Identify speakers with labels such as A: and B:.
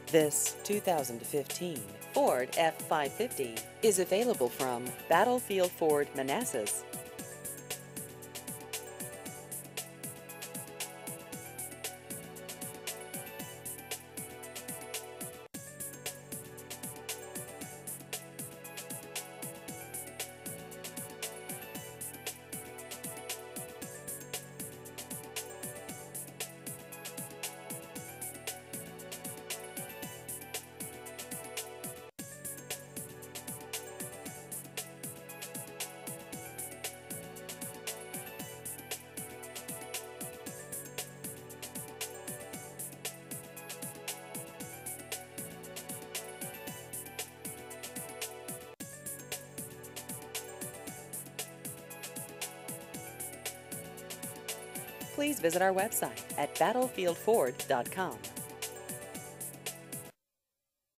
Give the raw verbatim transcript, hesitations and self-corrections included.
A: This two thousand fifteen Ford F five fifty is available from Battlefield Ford Manassas. Please visit our website at battlefield ford dot com.